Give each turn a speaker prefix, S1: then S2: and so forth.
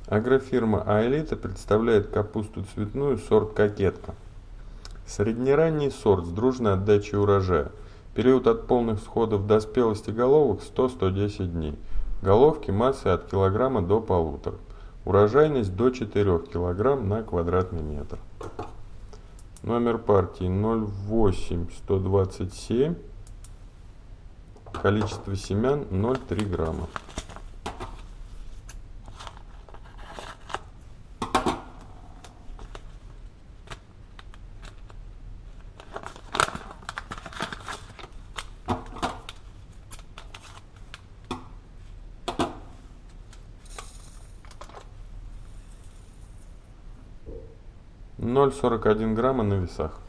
S1: Агрофирма Аэлита представляет капусту цветную сорт «Кокетка». Среднеранний сорт с дружной отдачей урожая. Период от полных всходов до спелости головок 100-110 дней. Головки массой от килограмма до полутора. Урожайность до 4 кг на квадратный метр. Номер партии 08127. Количество семян 0,3 грамма. Ноль 41 грамма на весах.